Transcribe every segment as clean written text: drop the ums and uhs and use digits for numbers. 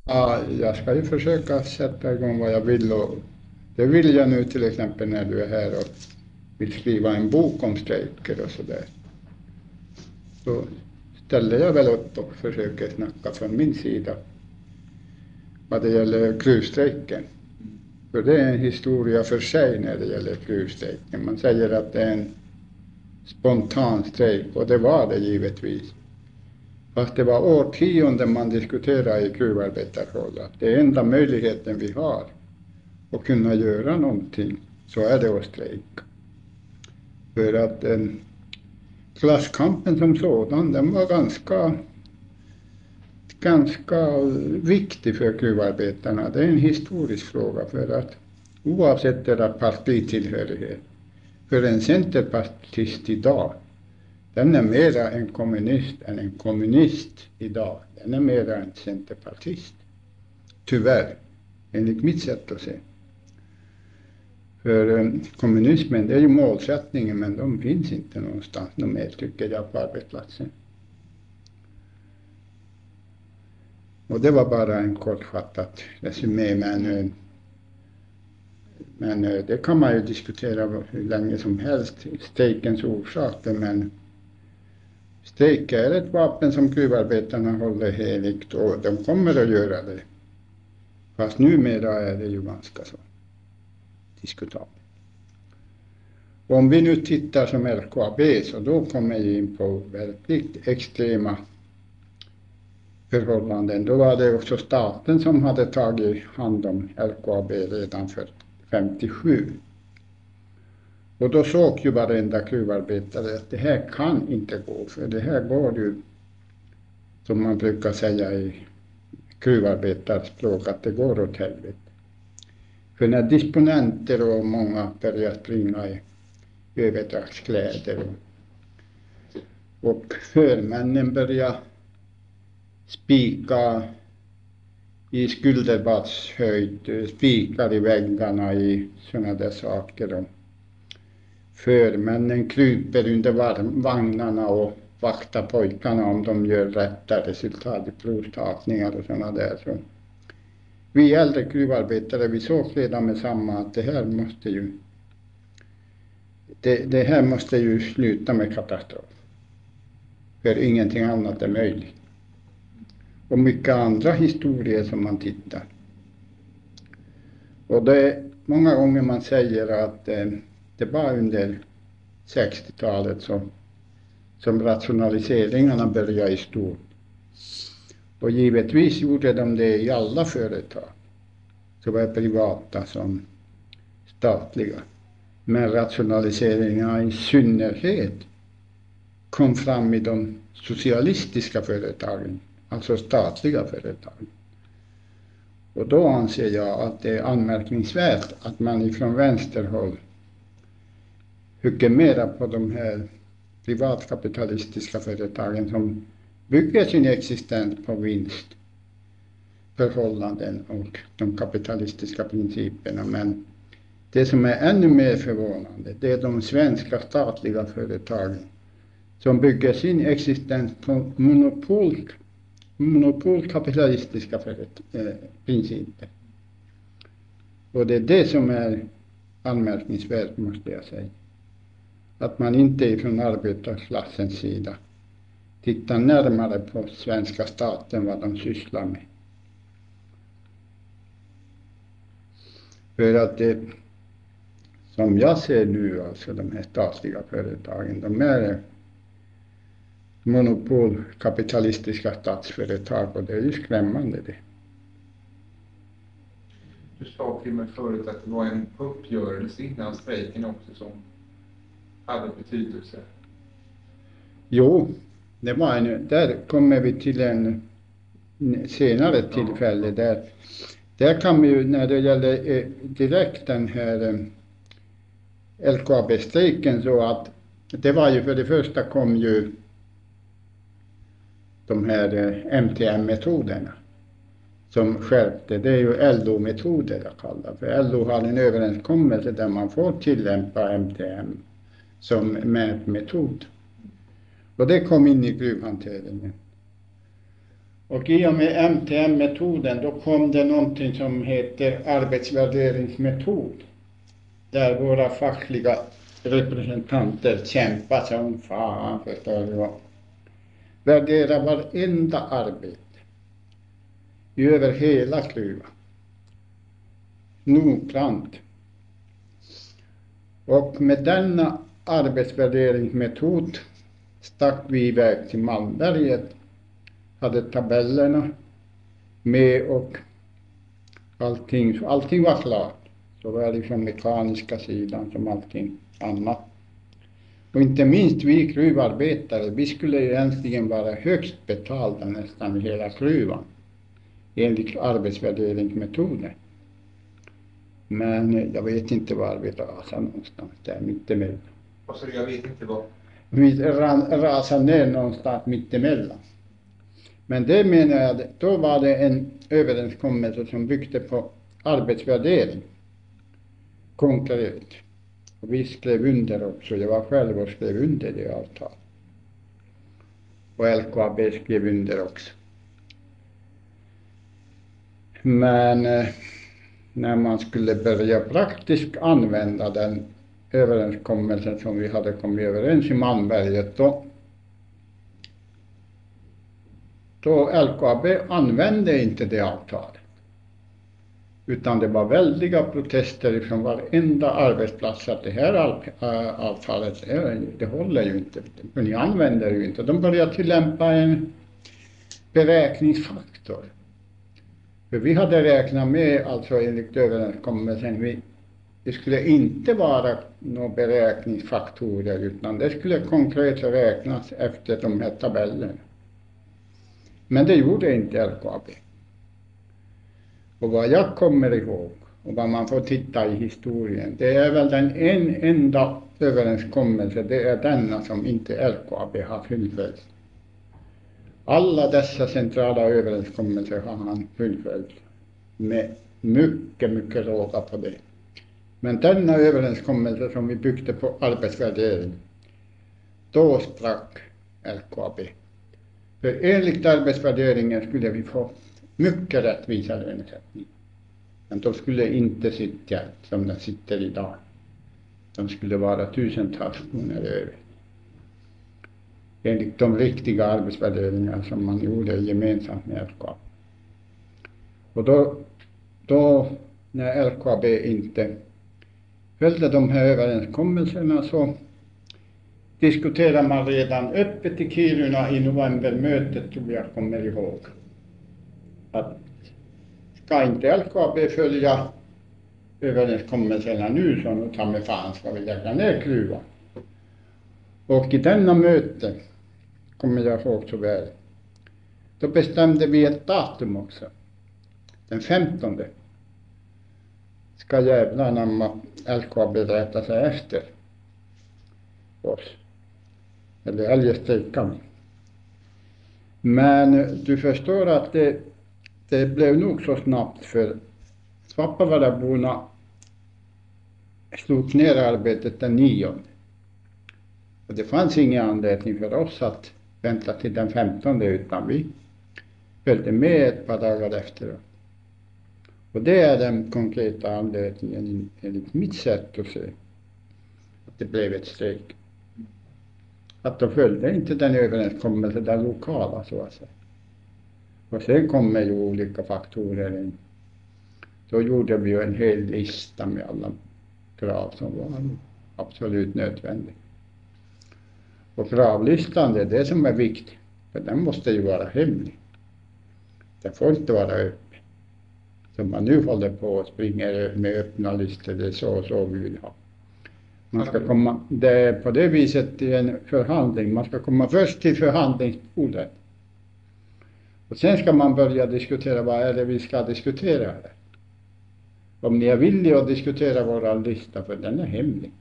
Ja, jag ska ju försöka sätta igång vad jag vill och det vill jag nu till exempel när du är här och vill skriva en bok om strejker och sådär. Då ställer jag väl upp och försöker snacka från min sida vad det gäller gruvstrejken. För det är en historia för sig när det gäller gruvstrejken. Man säger att det är en spontan strejk och det var det givetvis. Fast det var årtionden man diskuterade i gruvarbetarhåll att det är enda möjligheten vi har att kunna göra någonting, så är det att strejka. För att klasskampen som sådan, den var ganska viktig för gruvarbetarna. Det är en historisk fråga för att oavsett deras partitillhörighet, för en centerpartist idag, den är mera en kommunist än en kommunist idag. Den är mera en centerpartist. Tyvärr, enligt mitt sätt att se. För kommunismen, det är ju målsättningen, men de finns inte någonstans mer, tycker jag, på arbetsplatsen. Och det var bara en kortfattat resumé, men det kan man ju diskutera hur länge som helst, strejkens orsaker, men strejk är ett vapen som gruvarbetarna håller heligt och de kommer att göra det. Fast numera är det ju ganska så diskutabelt. Och om vi nu tittar som LKAB, så då kommer vi in på väldigt extrema förhållanden. Då var det också staten som hade tagit hand om LKAB redan för 57. Och då såg ju varenda gruvarbetare att det här kan inte gå, för det här går ju, som man brukar säga i gruvarbetarspråk, att det går åt helvete. För när disponenter och många börjar springa i överdragskläder och förmännen börjar spika i skulderbadshöjd, spikar i väggarna i sådana där saker. Och förmännen kryper under vagnarna och vaktar pojkarna om de gör rätta resultat i provtagningar och sådana där. Så vi äldre gruvarbetare, vi såg redan med samma att det här måste ju sluta med katastrof. För ingenting annat är möjligt. Och mycket andra historier som man tittar. Och det är många gånger man säger att det var under 60-talet som rationaliseringarna började i stort. Och givetvis gjorde de det i alla företag, såväl privata som statliga. Men rationaliseringarna i synnerhet kom fram i de socialistiska företagen, alltså statliga företag. Och då anser jag att det är anmärkningsvärt att man ifrån vänsterhåll hugger mera på de här privatkapitalistiska företagen som bygger sin existens på vinstförhållanden och de kapitalistiska principerna. Men det som är ännu mer förvånande, det är de svenska statliga företagen som bygger sin existens på monopolkapitalistiska principer. Och det är det som är anmärkningsvärt, måste jag säga. Att man inte från arbetarklassens sida tittar närmare på svenska staten, vad de sysslar med. För att det, som jag ser nu, alltså de här statliga företagen, de är monopolkapitalistiska statsföretag och det är ju skrämmande det. Du sa till mig förut att det var en uppgörelse innan strejken också som hade betydelse. Jo, det var där kommer vi till en senare tillfälle. Där kan vi ju, när det gäller direkt den här LKAB-strejken, så att det var ju, för det första kom ju de här MTM-metoderna som skärpte. Det är ju LO-metoder jag kallar för. LO har en överenskommelse där man får tillämpa MTM som mätmetod. Och det kom in i gruvhanteringen. Och i och med MTM-metoden då kom det någonting som heter arbetsvärderingsmetod. Där våra fackliga representanter kämpar som fan, förstår du vad. Värdera varenda arbete. Över hela kluvan. Noggrant. Och med denna arbetsvärderingsmetod stack vi iväg till Malmberget. Hade tabellerna med och allting var klart. Så var det från mekaniska sidan som allting annat. Och inte minst vi gruvarbetare, vi skulle egentligen vara högst betalda nästan i hela gruvan. Enligt arbetsvärderingsmetoden. Men jag vet inte var vi rasar någonstans där mittemellan. Och så jag vet inte vad. Vi rasar ner någonstans mittemellan. Men det menar jag, då var det en överenskommelse som byggde på arbetsvärdering. Konkret. Och vi skrev under också. Jag var själv och skrev under det avtal. Och LKAB skrev under också. Men när man skulle börja praktiskt använda den överenskommelsen som vi hade kommit överens i Malmberget, då LKAB använde inte det avtalet. Utan det var väldiga protester från varenda arbetsplats att det här avtalet, det håller ju inte. För ni använder ju inte. De började tillämpa en beräkningsfaktor. För vi hade räknat med, alltså enligt överenskommelsen, det skulle inte vara några beräkningsfaktorer utan det skulle konkret räknas efter de här tabellerna. Men det gjorde inte LKAB. Och vad jag kommer ihåg och vad man får titta i historien, det är väl den enda överenskommelse, det är denna som inte LKAB har fullföljt. Alla dessa centrala överenskommelser har han fullföljt med mycket råga på det. Men denna överenskommelse som vi byggde på arbetsvärdering, då sprack LKAB. För enligt arbetsvärderingen skulle vi få mycket rättvisa lönesättning. Men de skulle inte sitta som de sitter idag. De skulle vara tusentals kronor över. Enligt de riktiga arbetsvärderingar som man gjorde gemensamt med LKAB. Och då när LKAB inte följde de här överenskommelserna så diskuterar man redan öppet i Kiruna i novembermötet, tror jag kommer ihåg. Att ska inte LKAB följa överenskommelserna nu så nu tar med fan ska vi lägga ner gruvan. Och i denna möte, kommer jag ihåg så väl, då bestämde vi ett datum också. Den 15. Ska jävlarna LKAB rätta sig efter oss. Eller eljest strejkar vi. Men du förstår att det blev nog så snabbt för Svappavaaraborna slog ner arbetet den 9. Och det fanns ingen anledning för oss att vänta till den 15 utan vi följde med ett par dagar efteråt. Och det är den konkreta anledningen enligt mitt sätt att se att det blev ett strejk. Att de följde inte den överenskommelsen, den lokala så att säga. Och sen kommer ju olika faktorer in. Då gjorde vi ju en hel lista med alla krav som var absolut nödvändiga. Och kravlistan det är det som är viktigt. För den måste ju vara hemlig. Den får inte vara öppen. Som man nu håller på och springer med öppna listor, det är så vi vill ha. Man ska komma, det är på det viset i en förhandling. Man ska komma först till förhandlingsbordet. Och sen ska man börja diskutera vad är det vi ska diskutera här. Om ni är villiga att diskutera våran lista, för den är hemlig.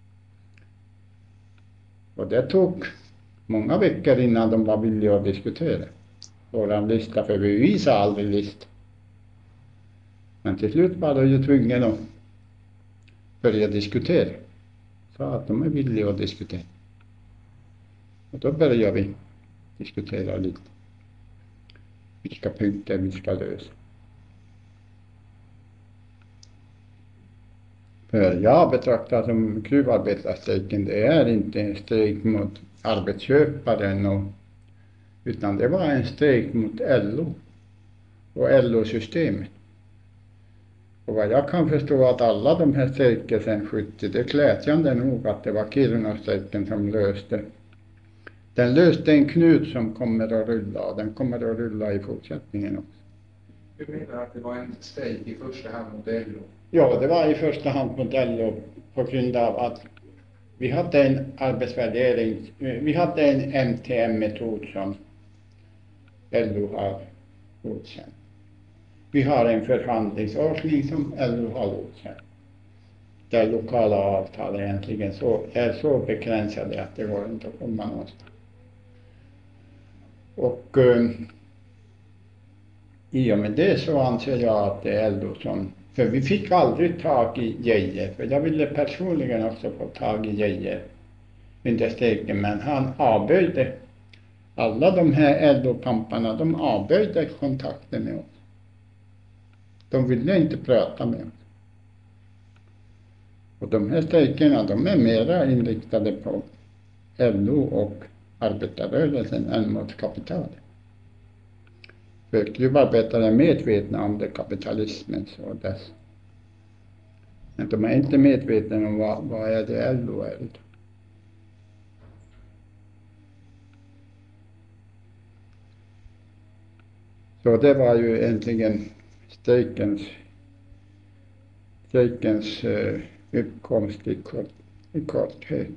Och det tog många veckor innan de var villiga att diskutera våran lista, för vi visade aldrig listan. Men till slut var de ju tvungna att börja diskutera. Så att de är villiga att diskutera. Och då börjar vi diskutera lite. vilka punkter vi ska lösa. För jag betraktar som gruvarbetarstrejken, det är inte en strejk mot arbetsköparen, utan det var en strejk mot LO och LO-systemet. Och vad jag kan förstå att alla de här strejker sedan 70, det är glädjande nog att det var Kiruna-strejken som löste. Den löste en knut som kommer att rulla, och den kommer att rulla i fortsättningen också. Du menar att det var en strejk i första hand mot LO? Ja, det var i första hand mot LO på grund av att vi hade en arbetsvärdering, vi hade en MTM-metod som LO har godkänt. Vi har en förhandlingsordning som LO har godkänt. Där lokala avtal egentligen är så begränsade att det går inte att komma någonstans. Och i och med det så anser jag att det är LO som, för vi fick aldrig tag i Geijer, för jag ville personligen också få tag i Geijer under strejken, men han avböjde. Alla de här LO-pamparna, de avböjde kontakten med oss. De ville inte prata med oss. Och de här strejkerna, de är mera inriktade på LO och arbetarrörelsen än mot kapitalet. För gruvarbetare är medvetna om det kapitalismen och dess. Men de är inte medvetna om vad är det LO är. Så det var ju egentligen strejkens uppkomst i korthet.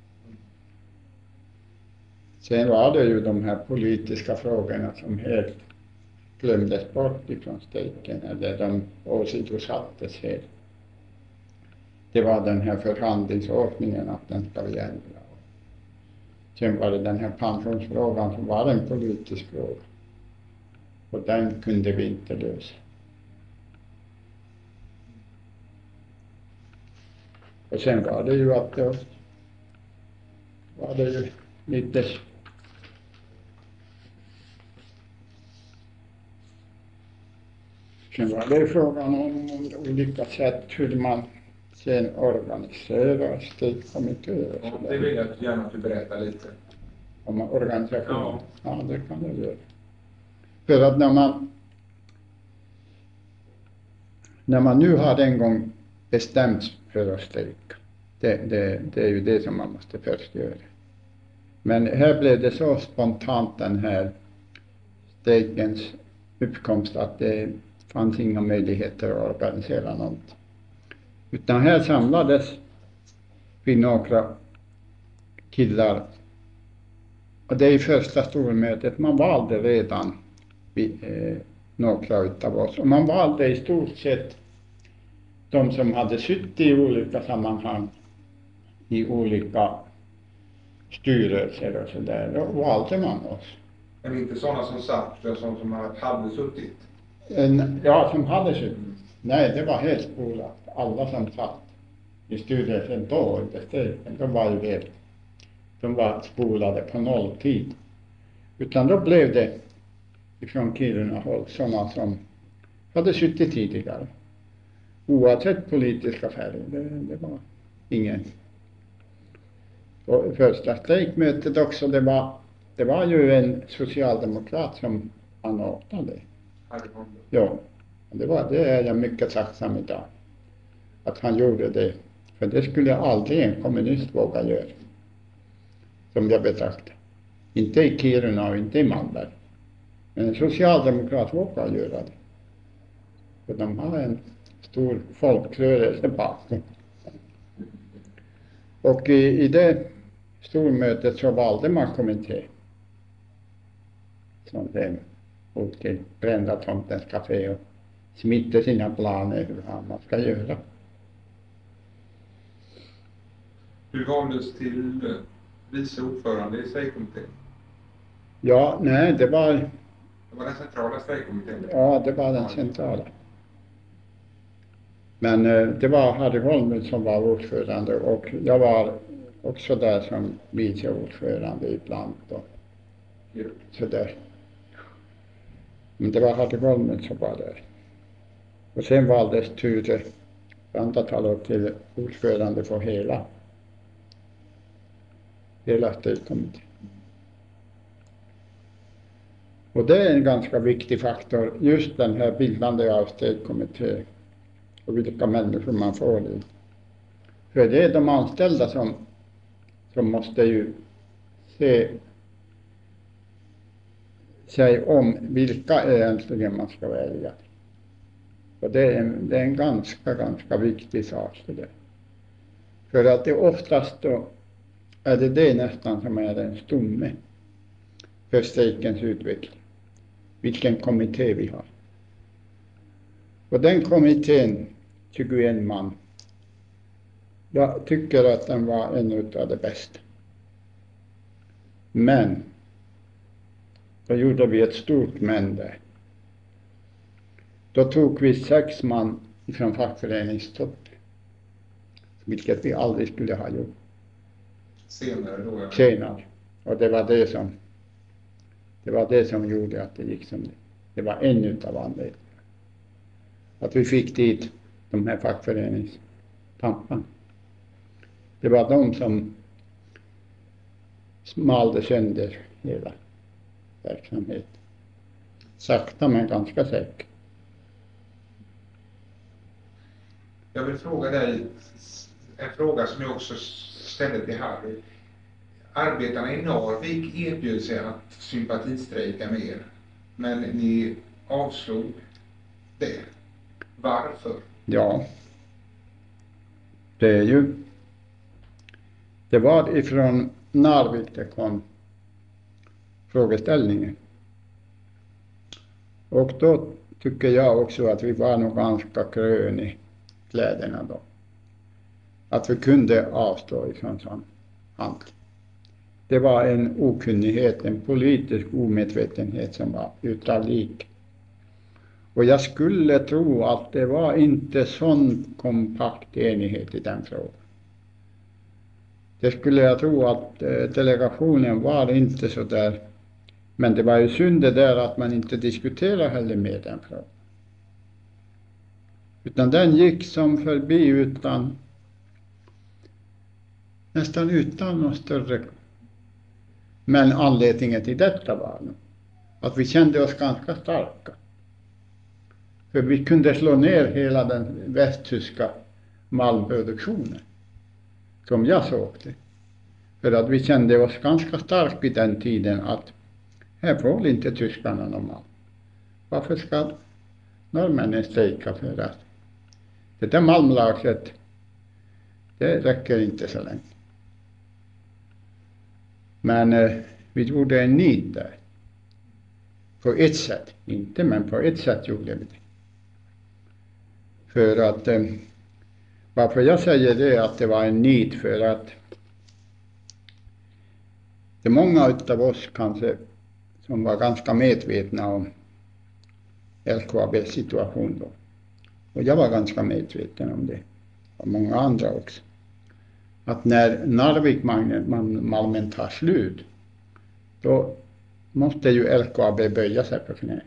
Sen var det ju de här politiska frågorna som helt glömdes bort ifrån strejken, eller de åsidosattes helt. Det var den här förhandlingsordningen, att den ska vi ändra. Sen var det den här pensionsfrågan som var en politisk fråga. Och den kunde vi inte lösa. Och sen var det ju att det var det ju lite sen var det frågan om olika sätt hur man sen organiserar strejkkommittéer. Ja, det vill jag gärna att du berättar lite. Om organisation. Ja. Ja, det kan jag göra. För att när man nu har en gång bestämt för att strejka, det är ju det som man måste först göra. Men här blev det så spontant, den här strejkens uppkomst, att det fanns inga möjligheter att organisera något. Utan här samlades vi några killar. Och det är i första stormötet, man valde redan några utav oss. Och man valde i stort sett de som hade suttit i olika sammanhang, i olika styrelser och sådär. Då valde man oss. Men inte sådana som satt, som hade suttit? Ja, som hade suttit. Nej, det var helt spolat. Alla som satt i styrelsen då under strejken, de var spolade på nolltid. Utan då blev det ifrån Kiruna håll sådana som hade suttit tidigare. Oavsett politiska färger, det var ingen. Och första strejkmötet också, det var ju en socialdemokrat som anordnade. Ja, det är jag mycket tacksam idag. Att han gjorde det. För det skulle aldrig en kommunist våga göra. Som jag betraktar. Inte i Kiruna och inte i Malmberg. Men en socialdemokrat vågar göra det. För de har en stor folkrörelse bakom. Och i det stormötet så valde man kommitté. Som sen åkte brända tomtens café och smitte sina planer hur man ska göra. Du valdes till vice ordförande i strejkkommittén? Ja, nej, det var den centrala strejkkommittén? Ja, det var den centrala. Men det var Harry Holm som var ordförande, och jag var också där som vice ordförande ibland. Så där. Men det var Harry Golmen som var där. Och sen valdes Ture Rantatalo till ordförande för hela stödkommittén. Och det är en ganska viktig faktor, just den här bildandet av stödkommitté och vilka människor man får dit. För det är de anställda som måste ju se sig om vilka egentligen man ska välja. Och det är en ganska viktig sak för det. För att det oftast då är det nästan som är en stomme för strejkens utveckling. Vilken kommitté vi har. Och den kommittén, 21 man, jag tycker att den var en av de bästa. Men då gjorde vi ett stort men där. Då tog vi 6 man från fackföreningstoppen, vilket vi aldrig skulle ha gjort. Senare då? Ja. Senare. Och det var det som gjorde att det gick som det. Det var en utav anledningarna. Att vi fick dit de här fackföreningspamparna. Det var de som smalde sönder hela verksamheten. Sakta men ganska säkert. Jag vill fråga dig en fråga som jag också ställde till Harry. Arbetarna i Narvik erbjöd sig att sympatistrejka med er, men ni avslog det. Varför? Ja, det var ifrån Narvik det kom frågeställningen. Och då tycker jag också att vi var nog ganska grön i kläderna då. Att vi kunde avstå ifrån sån handel. Det var en okunnighet, en politisk omedvetenhet som var utan like. Och jag skulle tro att det var inte sån kompakt enighet i den frågan. Det skulle jag tro att delegationen var inte så där. Men det var ju synd det där att man inte diskuterade heller med den frågan. Utan den gick som förbi nästan utan något större. Men anledningen till detta var att vi kände oss ganska starka. För vi kunde slå ner hela den västtyska malmproduktionen. Som jag såg det. För att vi kände oss ganska starka i den tiden att här får inte tyskarna någon malm. Varför ska norrmännen strejka för att det där malmlagret, det räcker inte så länge. Men vi gjorde en nit där. På ett sätt, inte men på ett sätt gjorde vi det. För att, varför jag säger det att det var en nit, för att det är många av oss kanske som var ganska medvetna om LKABs situation då. Och jag var ganska medveten om det. Och många andra också. Att när Narvikmalmen tar slut, då måste ju LKAB böja sig på knä.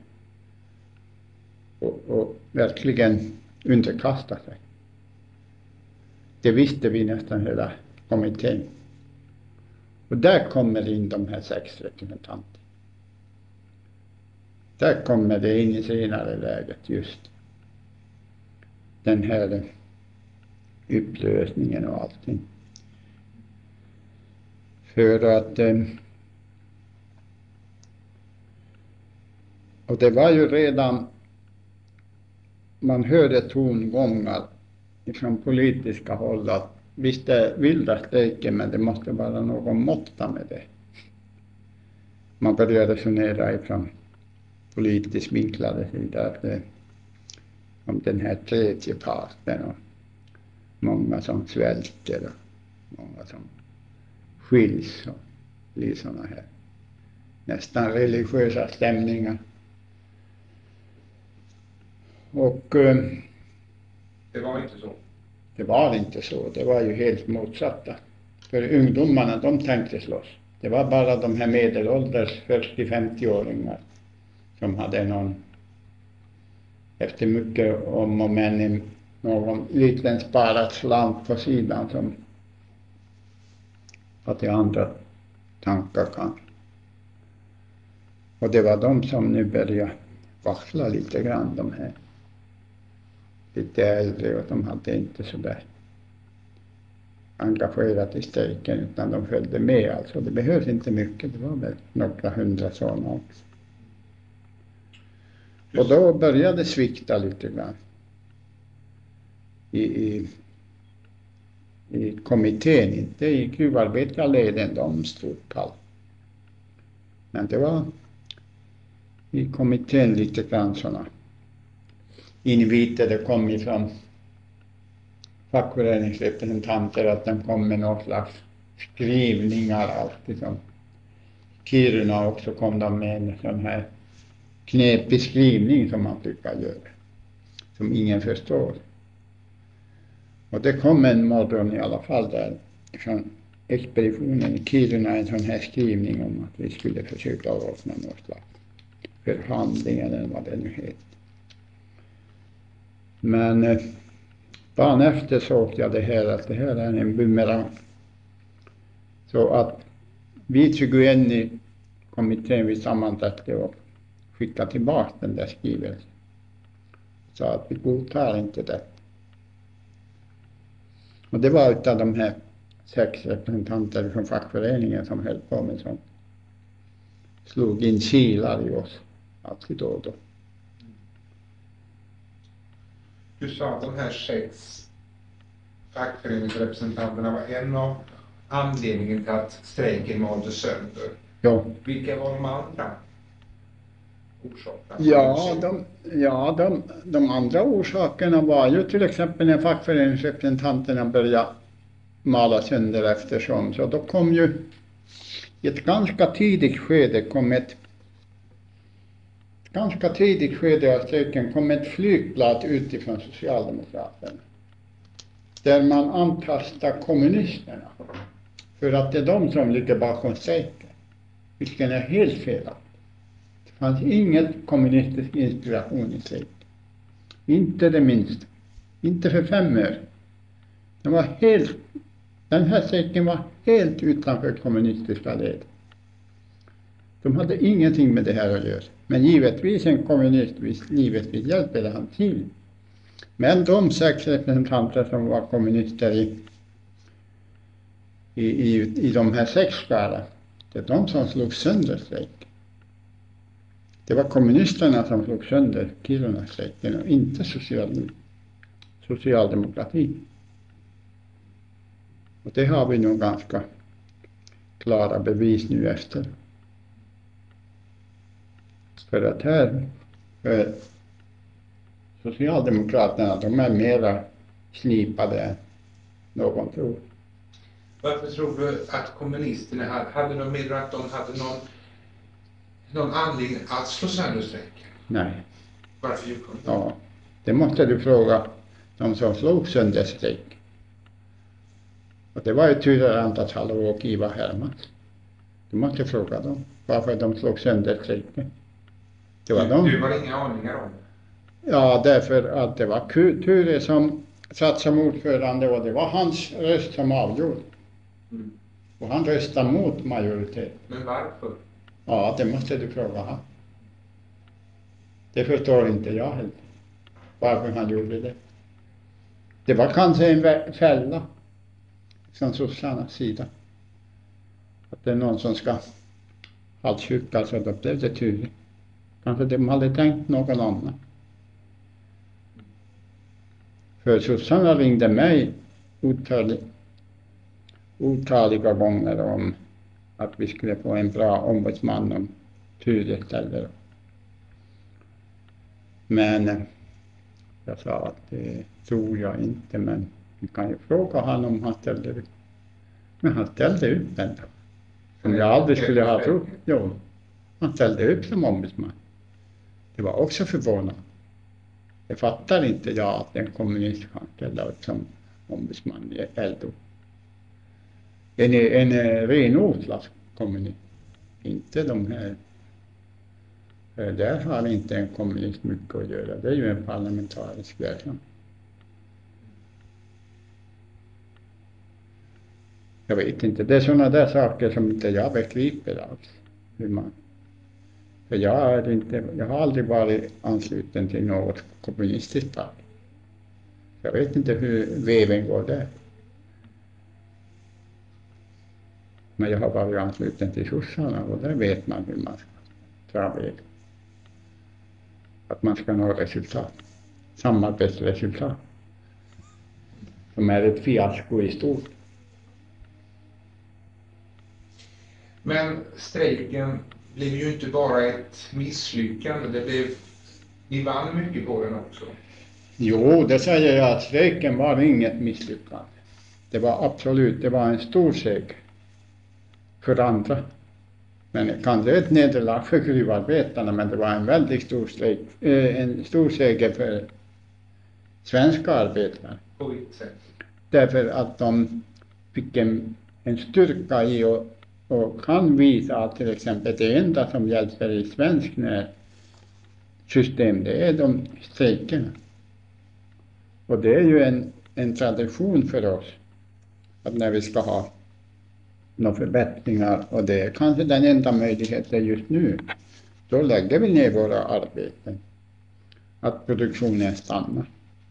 Och verkligen underkasta sig. Det visste vi nästan hela kommittén. Och där kommer in de här 6 representanterna. Där kommer det in i senare läget just den här upplösningen och allting. För att och det var ju redan, man hörde tongångar från politiska håll att visst är vilda strejker, men det måste vara någon måtta med det. Man började resonera ifrån politiskt vinklade sidor om den här tredje parten och många som svälter och många som skiljs och blir sådana här nästan religiösa stämningar. Och det var inte så. Det var inte så. Det var ju helt motsatta. För ungdomarna, de tänkte slåss. Det var bara de här medelålders 40-50-åringar som hade någon, efter mycket om och men, någon liten sparad slant på sidan som hade andra tankar kanske. Och det var de som nu började vackla lite grann, de här lite äldre, och de hade inte så där engagerat i strejken utan de följde med. Alltså det behövs inte mycket, det var väl några 100 sådana också. Och då började det svikta lite grann i kommittén, inte i gruvarbetarleden, de stod pall. Men det var i kommittén lite grann sådana inviter det kom ifrån fackföreningsrepresentanter, att de kom med någon slags skrivningar alltid som Kiruna också kom de med en sån här knepig skrivning som man brukar göra, som ingen förstår. Och det kom en morgon i alla fall där från expeditionen i Kiruna en sån här skrivning om att vi skulle försöka ordna någon slags förhandling eller vad det nu heter. Men dagen efter såg jag det här, att det här är en bumerang. Så att vi 21 i kommittén vi sammanträdde och skickade tillbaka den där skrivelsen. Så att vi godtar inte det. Och det var utav de här 6 representanter från fackföreningen som höll på med sånt. Slog in kilar i oss alltid då och då. Du sa att de här 6 fackföreningsrepresentanterna var en av anledningen till att strejken malde sönder. Ja. Vilka var de andra orsakerna? De andra orsakerna var ju till exempel när fackföreningsrepresentanterna började mala sönder eftersom. Så då kom ju i ett ganska tidigt skede av strejken kom ett flygblad utifrån Socialdemokraterna. Där man antastar kommunisterna. För att det är de som ligger bakom strejken. Vilket är helt felaktigt. Det fanns inget kommunistisk inspiration i strejken. Inte det minsta. Inte för 5 år. Den här strejken var helt utanför kommunistiska led. De hade ingenting med det här att göra. Men givetvis en kommunist, givetvis hjälpte han till. Men de 6 representanter som var kommunister i de här 6 skarorna, det är de som slog sönder strejken. Det var kommunisterna som slog sönder Kiruna-strejken och inte socialdemokrati. Och det har vi nog ganska klara bevis nu efter. För att här Socialdemokraterna, de är mera slipade än någon tror. Varför tror du att kommunisterna hade de med att de hade någon anledning att slå sönder strejken? Nej. Varför gjorde de det? Ja, det måste du fråga de som slog sönder strejken. Och det var ju Tyra Rantasalo och Ivar Herman. Du måste fråga dem varför de slog sönder strejken. Det var de. Du har inga aningar om det? Ja, därför att det var Ture som satt som ordförande och det var hans röst som avgjorde. Mm. Och han röstade mot majoritet. Men varför? Ja, det måste du fråga han. Det förstår inte jag heller. Varför han gjorde det. Det var kanske en fälla från sossarnas sida. Att det är någon som ska halshugga, så då blev det Ture. Kanske de hade tänkt någon annan. För sossarna ringde mig otaliga gånger om att vi skulle få en bra ombudsman om Ture ställer. Men jag sa att det tror jag inte, men vi kan ju fråga honom om han ställde upp. Men han ställde upp ändå. Som jag aldrig skulle ha trott. Jo, han ställde upp som ombudsman. Det var också förvånande. Det fattar inte jag att en kommunist kan ställa upp som ombudsman i LO. En renodlad kommunist. Inte de här För där har inte en kommunist mycket att göra. Det är ju en parlamentarisk verksamhet. Jag vet inte, det är sådana där saker som inte jag begriper alls. För jag har aldrig varit ansluten till något kommunistiskt parti. Jag vet inte hur väven går där. Men jag har varit ansluten till sossarna och där vet man hur man ska dra väg. Att man ska nå resultat. Samarbetsresultat. Som är ett fiasko i stort. Men strejken blev ju inte bara ett misslyckande. Ni vann mycket på den också. Jo, det säger jag att strejken var inget misslyckande. Det var en stor seger för andra. Men kanske ett nederlag för gruvarbetarna, men det var en väldigt stor strejk, en stor seger för svenska arbetare. På vilket sätt? Därför att de fick en styrka i och kan visa att till exempel det enda som hjälper i svensk system, det är de strejkerna. Och det är ju en tradition för oss att när vi ska ha några förbättringar, och det är kanske den enda möjligheten just nu, då lägger vi ner våra arbeten. Att produktionen stannar.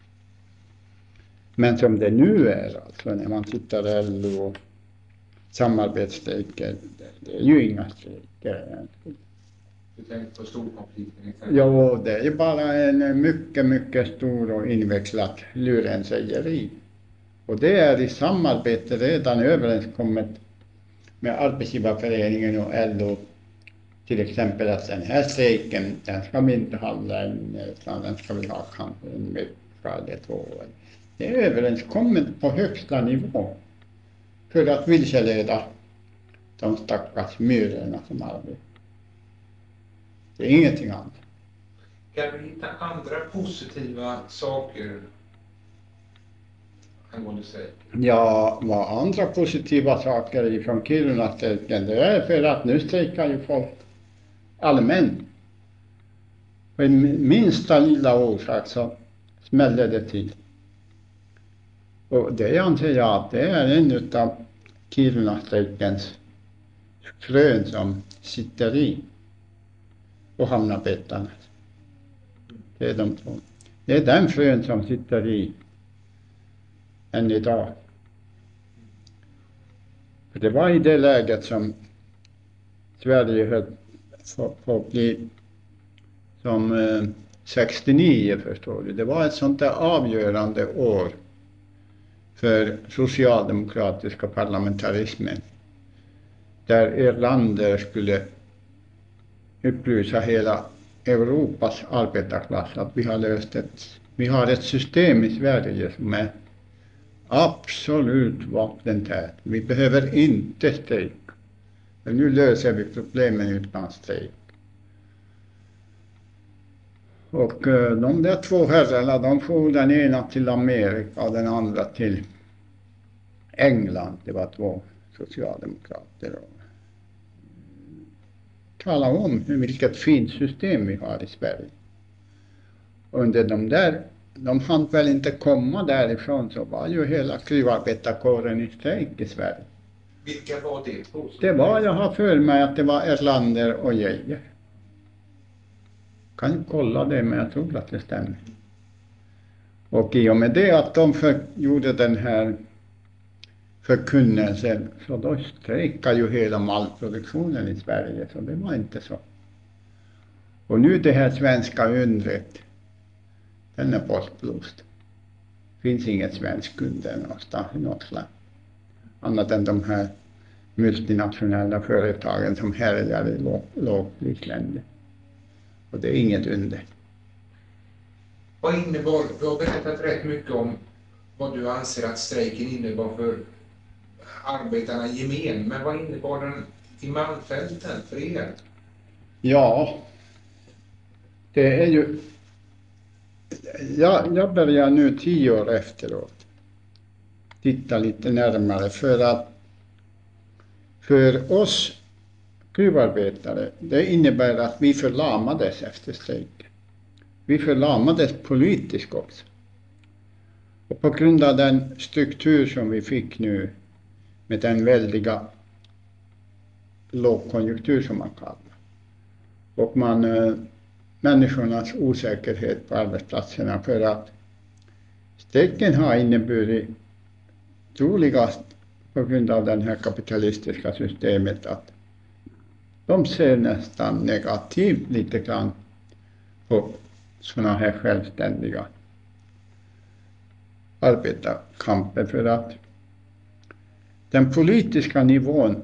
Men som det nu är, alltså när man tittar LO och samarbetsstrejker, det är ju inga strejker. Du tänker på storkonflikten? Ja, det är ju bara en mycket, mycket stor och invecklad lurensejeri. Och det är i samarbete redan överenskommet med Arbetsgivarföreningen och LO. Till exempel att den här strejken, den ska vi inte ha längre, utan den ska vi ha kanske en vecka eller 2 år. Det är överenskommet på högsta nivå för att vilseleda de stackars myrorna som arbetar. Det är ingenting annat. Kan vi hitta andra positiva saker angående strejken? Ja, vad andra positiva saker ifrån Kiruna-strejken, det är för att nu strejkar ju folk allmänt. För minsta lilla orsak så smäller det till. Och det anser jag att det är en av Kiruna-strejkens frön som sitter i och hamnarbetarna. Det är de två. Det är den frön som sitter i än idag. För det var i det läget som Sverige höll på att bli som 69, förstår du. Det var ett sånt där avgörande år för socialdemokratiska parlamentarismen. Där Erlander skulle upplysa hela Europas arbetarklass att vi har ett system i Sverige som är absolut vapentät. Vi behöver inte strejka. Men nu löser vi problemen utan strejk. Och de där två herrarna, de får den ena till Amerika och den andra till England. Det var 2 socialdemokrater. Tala om vilket fint system vi har i Sverige. Under de hann väl inte komma därifrån, så var ju hela gruvarbetarkåren i strejk i Sverige. Vilka var det? Jag har för mig att det var Erlander och Geijer. Kan ju kolla det, men jag tror att det stämmer. Och i och med det att de gjorde den här förkunnelsen, så då strejkade ju hela malmproduktionen i Sverige, så det var inte så. Och nu det här svenska undret, den är bortblåst. Det finns inget svenskt under någonstans i något land. Annat än de här multinationella företagen som härjar i lågprisländer. Och det är inget under. Vad innebar, du har berättat rätt mycket om vad du anser att strejken innebar för arbetarna i gemen. Men vad innebar den i Malmfälten för er? Ja, det är ju... Jag börjar nu 10 år efteråt titta lite närmare, för att för oss gruvarbetare, det innebär att vi förlamades efter strejken. Vi förlamades politiskt också. Och på grund av den struktur som vi fick nu med den väldiga lågkonjunktur som man kallar. Och människornas osäkerhet på arbetsplatserna, för att strejken har inneburit, troligast på grund av det här kapitalistiska systemet, att de ser nästan negativt lite grann på sådana här självständiga arbetarkamper, för att den politiska nivån,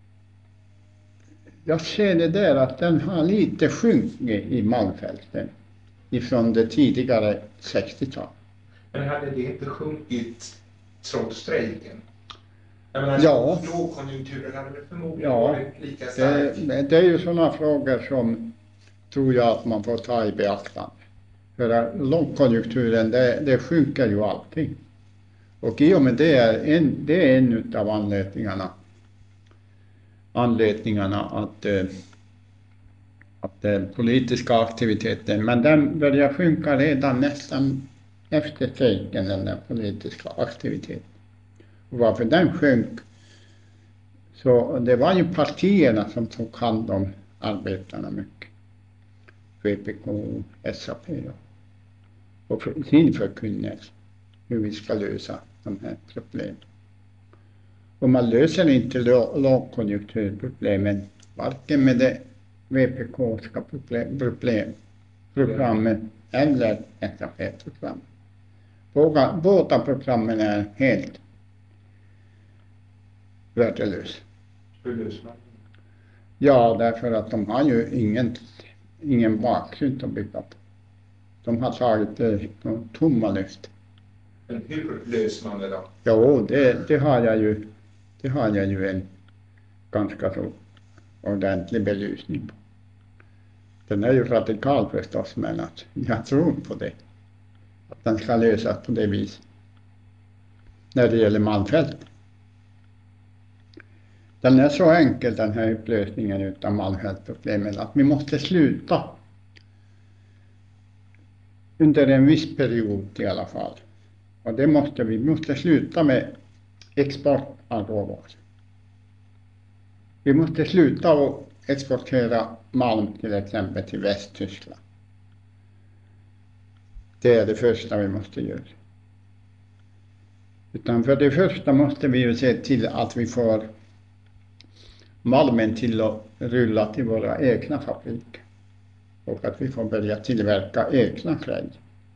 jag ser det där att den har lite sjunkit i Malmfälten ifrån det tidigare 60-talet. Men hade det inte sjunkit trots strejken? Jag menar, ja, lågkonjunkturen hade väl förmodligen varit lika stark. Det är ju sådana frågor som tror jag att man får ta i beaktande. För att lågkonjunkturen, det sjunker ju allting. Och i och med det är en av anledningarna att den politiska aktiviteten, men den börjar sjunka redan nästan efter strejken, den där politiska aktiviteten. Och varför den sjönk, så det var ju partierna som tog hand om arbetarna mycket. VPK, SAP och sin förkunnelse hur vi ska lösa de här problemen. Och man löser inte lågkonjunkturproblemen varken med det VPK-ska programmen eller SAP-programmen. Båda programmen är helt värdelösa. Hur löser man? Ja, därför att de har ju ingen bakgrund att bygga på. De har tagit det från tomma luft. Men hur löser man det då? Jo, det har jag ju en ganska så ordentlig belysning på. Den är ju radikal förstås, men att jag tror på det. Att den ska lösas på det viset. När det gäller Malmfälten. Den är så enkel, den här upplösningen utav Malmfältproblemen, att vi måste sluta under en viss period i alla fall. Och vi måste sluta med export av råvaror. Vi måste sluta att exportera malm till exempel till Västtyskland. Det är det första vi måste göra. Utan för det första måste vi ju se till att vi får malmen till att rulla till våra egna fabriker. Och att vi får börja tillverka egna kläder.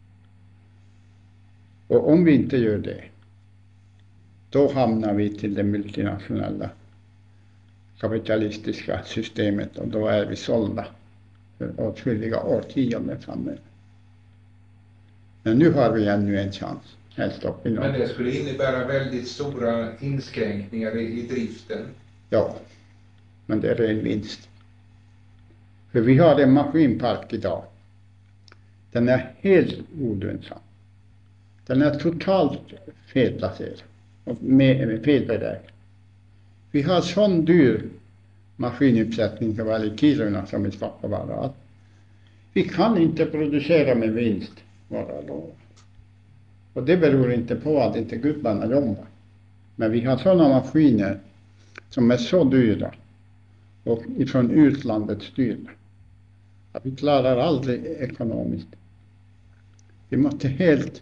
Och om vi inte gör det, då hamnar vi till det multinationella kapitalistiska systemet, och då är vi sålda för åtskilliga årtionden framöver. Men nu har vi ännu en chans. Helst upp i norr. Men det skulle innebära väldigt stora inskränkningar i driften. Ja, men det är en vinst. För vi har en maskinpark idag. Den är helt olönsam. Den är totalt felplacerad och med felberäknad. Vi har sån dyr maskinuppsättning för varje Kiruna som i Svappavaara att vi kan inte producera med vinst våra lån. Och det beror inte på att inte gubbarna jobbar. Men vi har sådana maskiner som är så dyra och ifrån utlandet styrda att vi klarar aldrig ekonomiskt. Vi måste helt,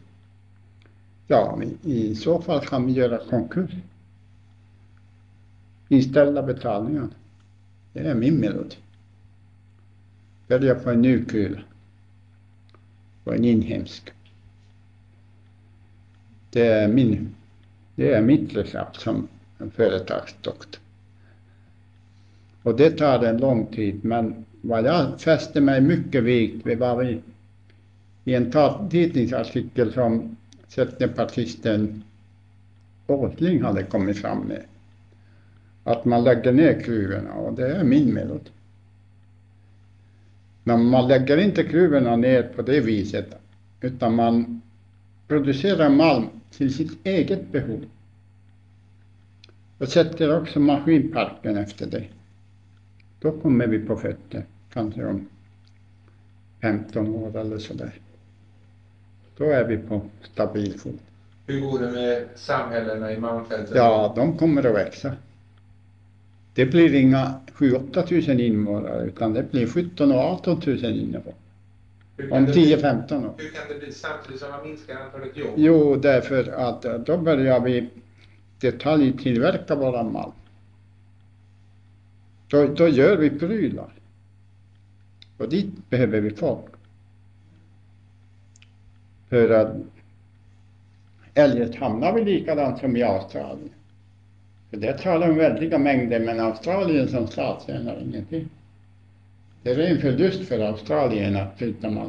i så fall kan vi göra konkurs. Inställa betalningar. Det är min melodi. Börja på en ny kula. Och en inhemsk. Det är mitt recept som en företagsdoktor. Och det tar en lång tid, men vad jag fäste mig mycket vid, det var i en tidningsartikel som centerpartisten Åsling hade kommit fram med. Att man lägger ner gruvorna, och det är min melodi. Men man lägger inte gruvorna ner på det viset, utan man producerar malm till sitt eget behov. Och sätter också maskinparken efter det. Då kommer vi på fötter, kanske om 15 år eller sådär. Då är vi på stabil fot. Hur går det med samhällena i Malmfälten? Ja, de kommer att växa. Det blir inga 7-8 000 invånare, utan det blir 17 och 18 000 invånare. Om 10-15 år. Hur kan det bli samtidigt som man minskar antalet jobb? Jo, därför att då börjar vi detaljtillverka våran malm. Då gör vi prylar. Och dit behöver vi folk. För att eljest hamnar vi likadant som i Australien. För det talar om väldiga mängder, men Australien som stat tjänar ingenting. Det är en förlust för Australien att bryta malm.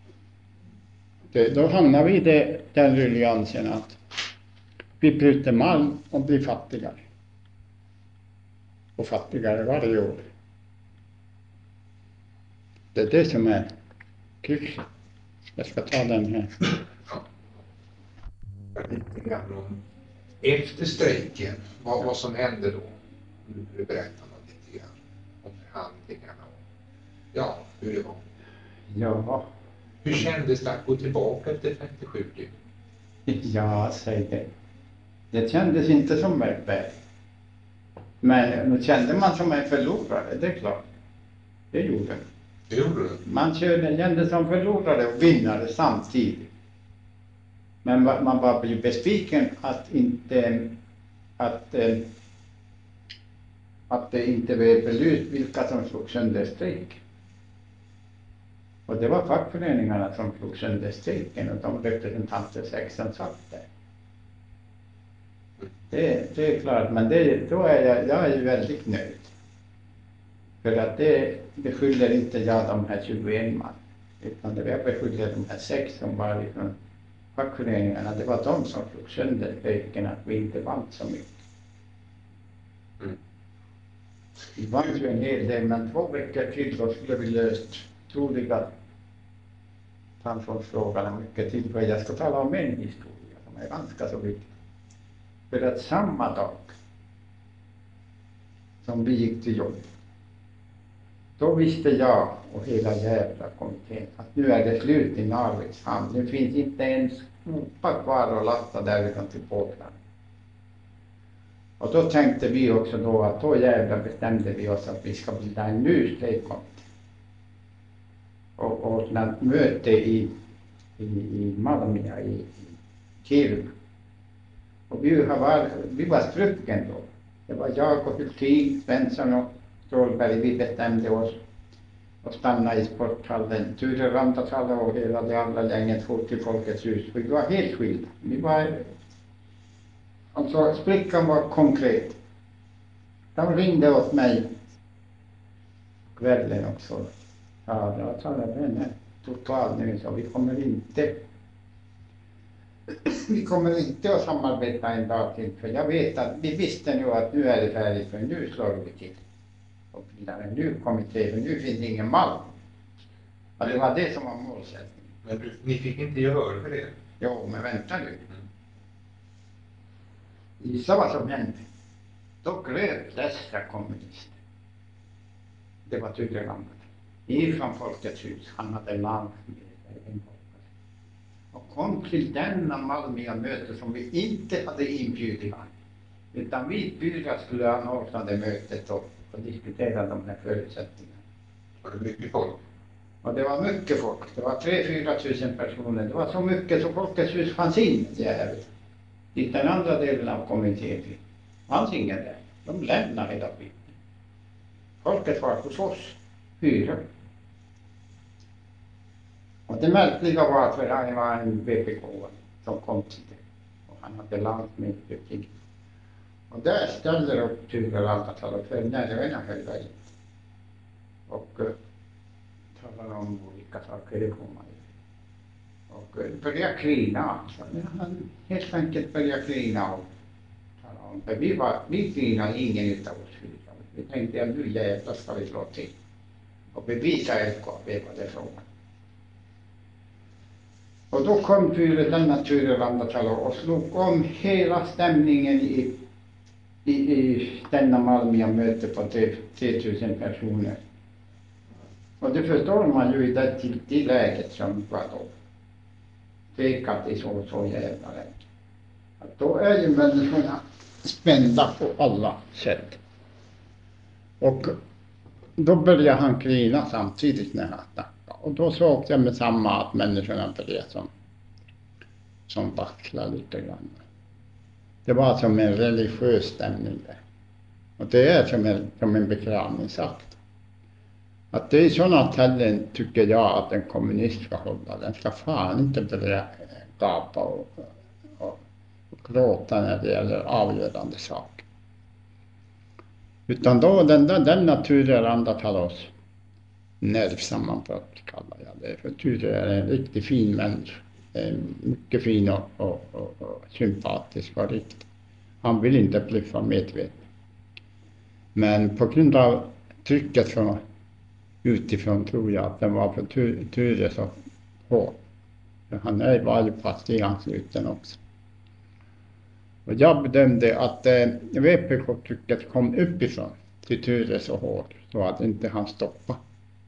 Då hamnar vi i den rulliansen att vi bryter malm och blir fattigare. Och fattigare varje år. Det är det som är klyschigt. Jag ska ta den här. Lite grann om efter strejken, vad som hände då. Du berättar lite grann om förhandlingarna och ja, hur det var. Ja. Hur kändes det att gå tillbaka efter 57 dygn? Ja, säg det. Det kändes inte som ett berg. Men nu kände man som en förlorare, det är klart. Det gjorde det. Det gjorde du? Man kände som förlorare och vinnare samtidigt. Men man bara blir besviken att det inte blev belyst vilka som slog sönder strejk. Och det var fackföreningarna som slog sönder strejken och de representanter 6 som satt där. Det är klart, men då är jag är ju väldigt nöjd. För att det beskyller inte jag de här 21 man, utan det jag beskyller de här 6 som var ifrån fackföreningarna. Det var de som slog sönder strejken, att vi inte vann så mycket. Vi vann ju en hel del, men 2 veckor till då skulle vi löst troliga pensionsfrågan mycket till. För jag ska tala om en historia som är ganska så viktig. För att samma dag som vi gick till jobb, då visste jag och hela jävla kommittén att nu är det slut i Narviks hamn. Det finns inte en skopa kvar att lasta därifrån till Portland. Och då tänkte vi också då att då jävla bestämde vi oss att vi ska bilda en ny strejkkommitté. Och ordna möte i Malmia i Kiruna. Och vi var sprucken då. Det var jag och Hultin, Svensson och Strålberg. Vi bestämde oss att stanna i sporthallen. Ture Rantasalo och hela det andra gänget for till Folkets hus. Vi var helt skilda. Alltså sprickan var konkret. De ringde åt mig kvällen också. Ja, jag sa att den är total nu, så vi kommer inte att samarbeta en dag till. För jag vet att vi visste nu att nu är det färdigt, för nu slår vi till. Och bildar en ny kommitté, för nu finns ingen malm. Ja, det var det som var målsättningen. Men ni fick inte gehör för det? Jo, men vänta nu. Gissa vad som hände. Då gröt dessa kommunister. Det var Ture Rantasalo. Ifrån Folkets hus, han hade land med och kom till denna Malmia möte som vi inte hade inbjudit an. Utan vi 4 skulle anordna det mötet och diskutera de här förutsättningarna. Var det mycket folk? Och det var mycket folk. Det var 3-4 000 personer. Det var så mycket så Folkets hus fanns inte jävligt. I den andra delen av kommittén fanns ingen där. De lämnade hela biten. Folket var hos oss 4. Och det märkliga var att han var en VPK som kom till det. Och han hade landsmöte. Och där ställde upp Ture Rantasalo för närvarande höjda in. Och talade om olika saker i Roma. Och började klina alltså. Han helt enkelt började klina och tala om. För vi klinade ingen utav oss 4. Vi tänkte att nu jävlar ska vi slå till. Och bevisa LKAB vad det är frågan. Och då kom denna Ture Rantasalo och slog om hela stämningen i denna Malmia möte på 3000 personer. Och det förstår man ju i det läget som var då. Tvekat i så jävla länge. Att då är ju människorna spända på alla sätt. Och då började han grina samtidigt när han snackade. Och då såg jag med samma att människorna började som vackla lite grann. Det var som en religiös stämning där. Och det är som en begravningsakt. Att det är sådana ställen tycker jag att en kommunist ska hålla. Den ska fan inte börja gapa och gråta när det gäller avgörande saker. Utan då den naturanda tar oss. Nervsammanbrott kallar jag det. För Ture är en riktigt fin människa. Mycket fin och sympatisk och riktig. Han vill inte bluffa medvetet. Men på grund av trycket från utifrån tror jag att den var för Ture så hård. Han var ju partiansluten också. Och jag bedömde att VPK-trycket kom uppifrån till Ture så hårt så att inte han stoppade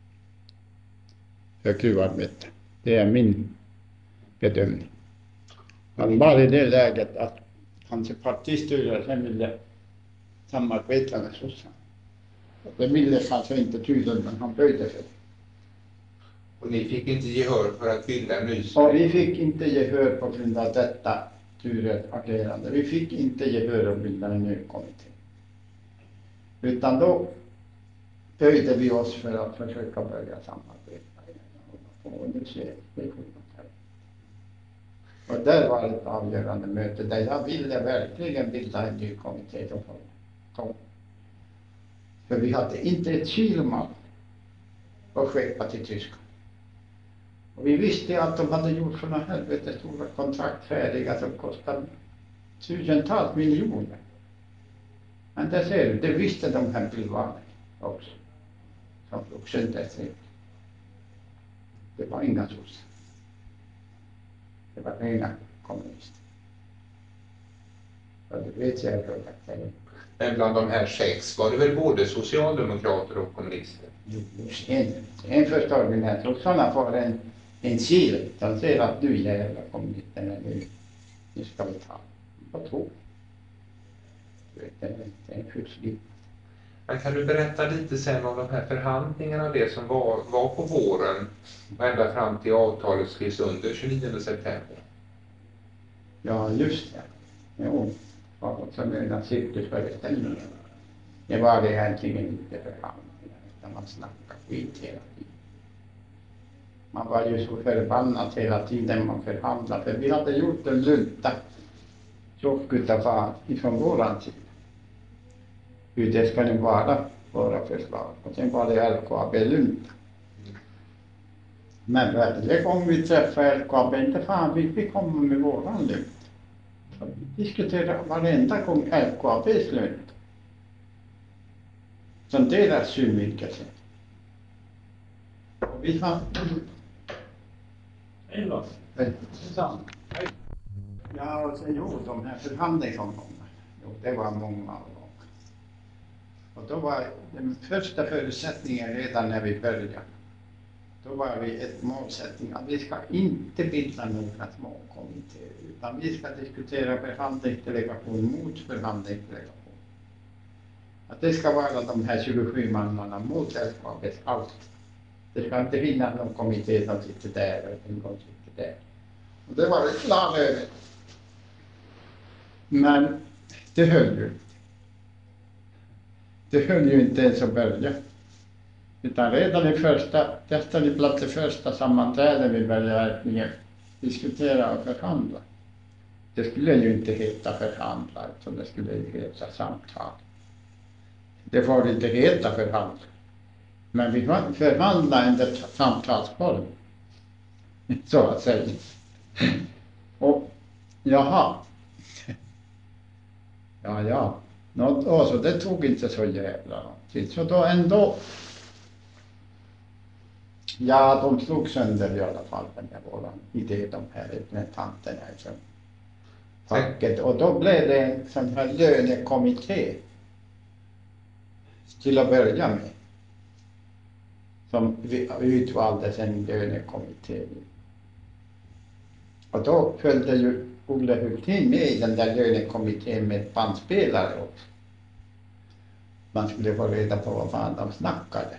för gruvarbete. Det är min bedömning. Han var i det läget att hans partistyrelse ville samarbeta med sossarna. Det ville kanske inte Ture, men han böjde för det. Och ni fick inte gehör för att bilda en ny Och vi fick inte gehör på grund av detta Tures agerande. Vi fick inte gehör att bilda en ny kommitté. Utan då böjde vi oss för att försöka börja samarbeta. Och nu ser vi och där var ett avgörande möte där jag ville verkligen bilda en ny kommitté. För vi hade inte ett kilo malm att skeppa till Tyskland. Och vi visste att de hade gjort sådana helvete stora kontrakt färdiga som kostade tusentals miljoner. Men det ser du, det visste de här bulvanerna också. Som slog sönder sig. Det var inga sossar. Det var rena kommunister. Och det vet jag att det är. Men bland de här 6 var det väl både socialdemokrater och kommunister? En förstår vi när sossarna får en kil. De säger att nu jävla kommunisterna, nu ska vi ta. På 2. Det är en skyddsliv. Men kan du berätta lite sen om de här förhandlingarna, det som var på våren och ända fram till avtalet skrevs under 29 september? Ja, just det. Jo, vad som är den cirkusföreställningen. Det var det egentligen inte förhandlingar, utan man snackade skit hela tiden. Man var ju så förbannad hela tiden man förhandlade, för vi hade gjort en lunta tjockutaffär ifrån våran sida. Hur det ska nu vara, våra förslag. Och sen var det LKAB-lunta. Men varje gång vi träffade LKAB, inte fan vi kommer med våran lunta. Vi diskuterar varenda gång LKABs lunta. Som deras synvinkel. Och vi har... Hej Lars. Ja, och sen de här förhandlingsomgångarna. Jo, det var många gånger. Och då var den första förutsättningen redan när vi började. Då var vi ett målsättning att vi ska inte bilda några små kommittéer. Utan vi ska diskutera förhandlingsdelegation mot förhandlingsdelegation. Att det ska vara de här 27 mannarna mot LKABs allt. Det ska inte finnas någon kommitté som sitter där och någon sitter där. Och det var vi klara över. Men det höll ju inte. Det höll ju inte ens att börja. Utan redan nästan bland det första sammanträdet vi började verkligen diskutera och förhandla. Det skulle ju inte heta förhandla, utan det skulle ju heta samtal. Det får inte heta förhandla. Men vi förhandlade under samtalsform. Så att säga. Och jaha. Ja. Så det tog inte så jävla lång tid. Så då ändå. Ja, de slog sönder i alla fall den där våran idé, de här representanterna facket. Och då blev det en sån här lönekommitté till att börja med. Som utvaldes en lönekommitté. Och då följde ju Olle Hultin med i den där lönekommittén med bandspelare också. Man skulle få reda på vad fan de snackade.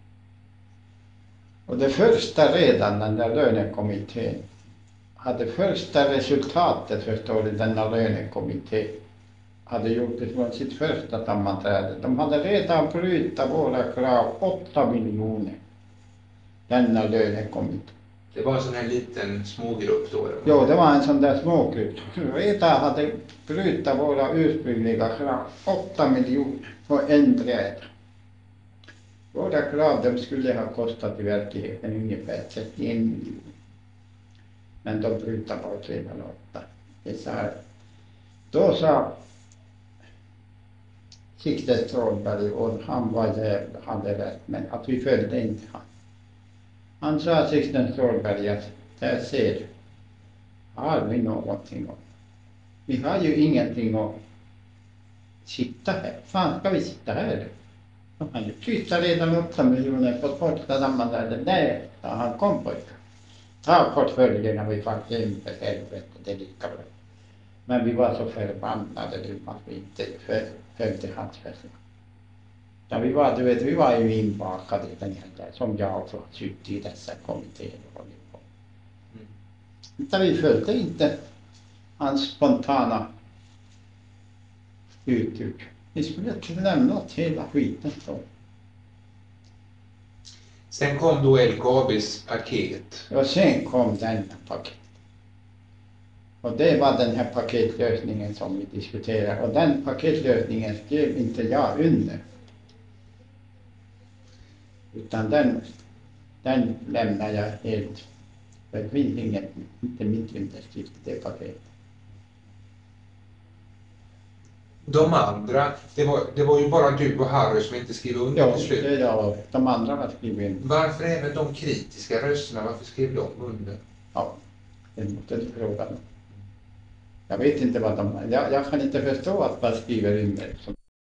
Och det första redan, den där lönekommittén, hade första resultatet, förstår du, denna lönekommitté hade gjort det från sitt första sammanträde. De hade redan brutit våra krav 8 miljoner. Denna lönekommitté. Det var en sån här liten smågrupp då? Jo, det var en sån där smågrupp. Redan hade brutit våra ursprungliga krav 8 miljoner på en bräda. Våra krav, de skulle ha kostat i verkligheten ungefär 31 miljoner. Men de brutade bara redan 8. Det så här. Då sa Sixten Strålberg, och han var jävla, hade rätt, men att vi följde inte han. Han sa Sixten Strålberg att där ser du, har vi någonting om. Vi har ju ingenting att sitta här. Fan ska vi sitta här? De hade flyttat redan 8 miljoner på första sammanträdet. Nej, sa han, kom pojkar. Ta portföljerna, vi får hem för helvete, det är lika bra. Men vi var så förbannade att vi inte följde hans förslag. Ja, vi var ju inbakade i den här, som jag också har suttit i dessa kommittéer och hållit på. Utan vi följde inte hans spontana uttryck. Vi skulle lämna åt hela skiten då. Sen kom då LKABs paket. Och sen kom denna paket. Och det var den här paketlösningen som vi diskuterade. Och den paketlösningen skrev inte jag under. Utan den lämnar jag helt. För det finns inte mitt underskrift i det paketet. De andra, det var ju bara du och Harry som inte skrev under beslutet. Ja, det är de andra var skrivit under. Varför även de kritiska rösterna, varför skrev de under? Ja, det måste du fråga dem. Jag vet inte vad jag kan inte förstå att man skriver under.